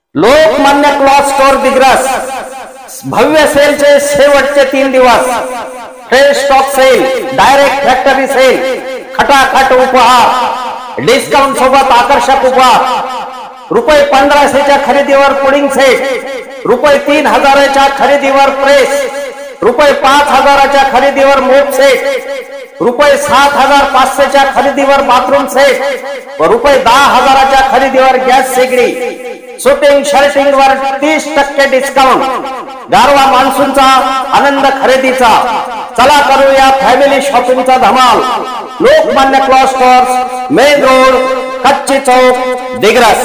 Lokmanya cloth store Digras भव्य सेलचे शेवटचे 3 दिवस। Fresh stock sale, direct factory sale, खटाखट उपहार, डिस्काउंट सोबत आकर्षक उपहार। रुपये 1500च्या खरेदीवर पुडिंग सेट, रुपये 3000च्या खरेदीवर प्रेस, रुपये 5000च्या खरेदीवर मोप सेट, रुपये 7500च्या खरेदीवर बाथरूम सेट व रुपये 10000च्या खरेदीवर गॅस शेगडी। शूटिंग शर्टिंग वर 30% डिस्काउंट। गारवा मान्सूनचा आनंद खरेदीचा। चला करूया फॅमिली शॉपिंगचा धमाल। Lokmanya cloth stores, main road, Kachchi Chowk, Digras.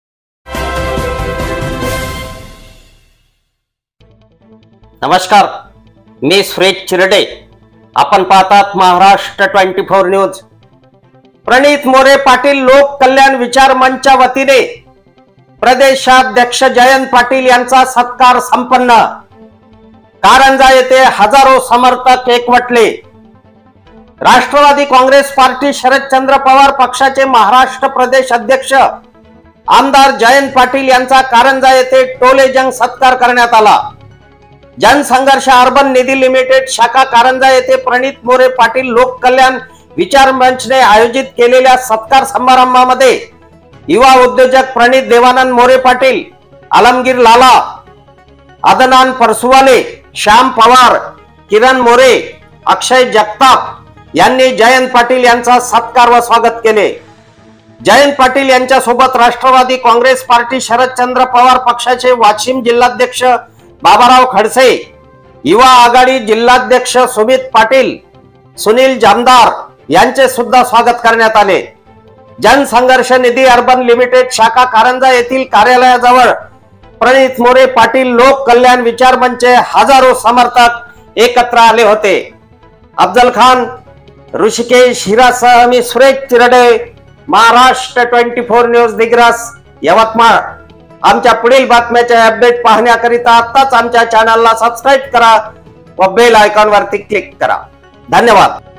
नमस्कार, मी सुरेश चिरडे। आपण पाहतात महाराष्ट्र 24 न्यूज। प्रणित मोरे पाटील लोक कल्याण विचार मंचच्या वतीने प्रदेशाध्यक्ष जयंत पाटील यांचा सत्कार संपन्न। कारंजा येथे हजारो समर्थक एकवटले। राष्ट्रवादी काँग्रेस पार्टी शरदचंद्र पवार पक्षाचे महाराष्ट्र प्रदेश अध्यक्ष आमदार जयंत पाटील यांचा कारंजा येथे टोलेजंग सत्कार करण्यात आला। जनसंघर्ष अर्बन निधी लिमिटेड शाखा कारंजा येथे प्रणित मोरे पाटील लोक कल्याण विचार मंचने आयोजित केलेल्या सत्कार समारंभामध्ये युवा उद्योजक प्रणित देवानंद मोरे पाटील, आलमगीर लाला, अदनान परसुवाले, श्याम पवार, किरण मोरे, अक्षय जगताप यांनी जयंत पाटील यांचा सत्कार व स्वागत केले। जयंत पाटील यांच्या सोबत राष्ट्रवादी काँग्रेस पार्टी शरदचंद्र पवार पक्षाचे वाशिम जिल्हाध्यक्ष बाबाराव खडसे, युवा आघाडी जिल्हाध्यक्ष सुमित पाटील, सुनील जामदार यांचे सुद्धा स्वागत करण्यात आले। जनसंघर्ष निधी अर्बन लिमिटेड शाखा कारंजा येथील कार्यालयाजवळ प्रणित मोरे पाटील लोक कल्याण विचार मंचचे हजारो समर्थक एकत्र आले होते। अफजल खान, ऋषिकेश हिरासह मी सुरेश चिरडे, महाराष्ट्र 24 न्यूज दिग्रस, यवतमाळ। आमच्या पुढील बातम्याचे अपडेट पाहण्याकरिता आताच आमच्या चॅनलला सबस्क्राइब करा व बेल आयकॉन वरती क्लिक करा। धन्यवाद।